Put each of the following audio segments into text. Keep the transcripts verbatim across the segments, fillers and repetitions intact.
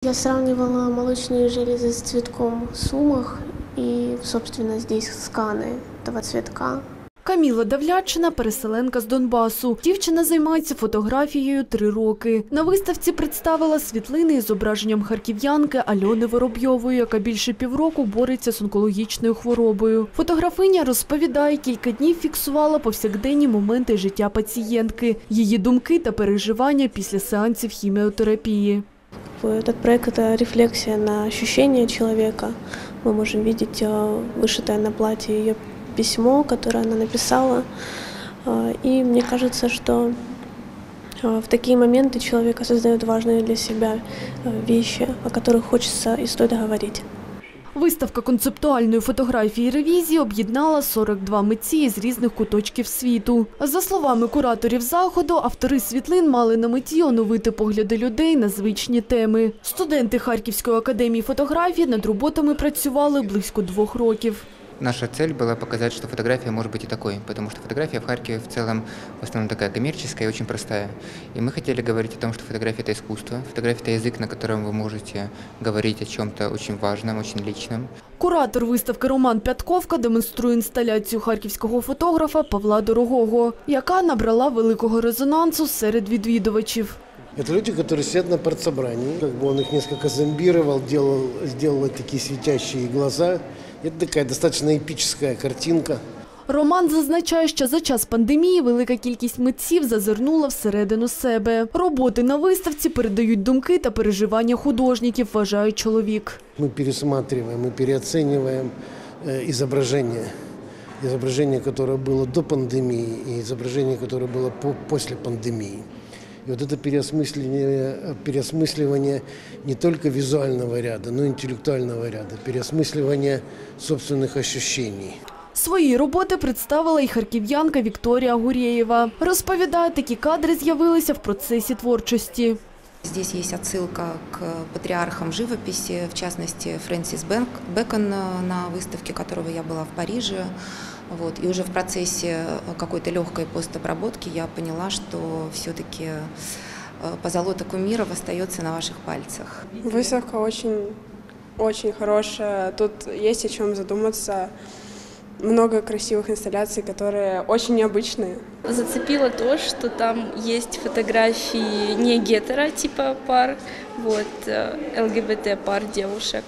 Я сравнивала молочные железы с цветком в Сумах и, собственно, здесь сканы этого цветка. Каміла Давлячина – переселенка з Донбасу. Дівчина займається фотографією три роки. На виставці представила світлини із зображенням харків'янки Альони Воробйової, яка більше півроку бореться з онкологічною хворобою. Фотографиня розповідає, кілька днів фіксувала повсякденні моменти життя пацієнтки, її думки та переживання після сеансів хіміотерапії. Этот проект – это рефлексия на ощущения человека. Мы можем видеть вышитое на платье ее письмо, которое она написала. И мне кажется, что в такие моменты человек осознает важные для себя вещи, о которых хочется и стоит говорить. Виставка концептуальної фотографії ревізії об'єднала сорок два митці з різних куточків світу. За словами кураторів заходу, автори світлин мали на меті оновити погляди людей на звичні теми. Студенти Харківської академії фотографії над роботами працювали близько двох років. Наша цель была показать, что фотография может быть и такой, потому что фотография в Харькове в целом в основном такая коммерческая и очень простая. И мы хотели говорить о том, что фотография – это искусство, фотография – это язык, на котором вы можете говорить о чем-то очень важном, очень личном. Куратор виставки Роман Пятковка демонструє інсталяцію харківського фотографа Павла Дорогого, яка набрала великого резонансу серед відвідувачів. Это люди, которые сидят на партсобрании, как бы он их несколько зомбировал, делал, сделал такие светящие глаза. Это такая достаточно эпическая картинка. Роман зазначає, що за час пандемії велика кількість митців зазирнула всередину себе. Роботи на виставці передають думки та переживання художників, вважає чоловік. Мы пересматриваем и переоцениваем изображение. Изображение, которое было до пандемии, и изображение, которое было после пандемии. И вот это переосмысливание, переосмысливание не только визуального ряда, но и интеллектуального ряда, переосмысливание собственных ощущений. Свої роботи представила і харків'янка Вікторія Гурєєва. Розповідає, такі кадри з'явилися в процесі творчості. Здесь есть отсылка к патриархам живописи, в частности, Фрэнсис Бэкон, на выставке которого я была в Париже. Вот. И уже в процессе какой-то легкой постобработки я поняла, что все-таки позолота кумиров остается на ваших пальцах. Выставка очень, очень хорошая, тут есть о чем задуматься. Много красивых инсталляций, которые очень необычные. Зацепило то, что там есть фотографии не гетеро типа пар, вот, ЛГБТ пар девушек.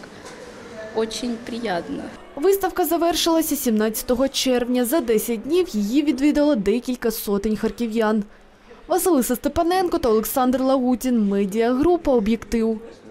Очень приятно. Виставка завершилася сімнадцятого червня. За десять днів її відвідало декілька сотень харків'ян. Василиса Степаненко та Олександр Лагутін. Медіагрупа «Об'єктив».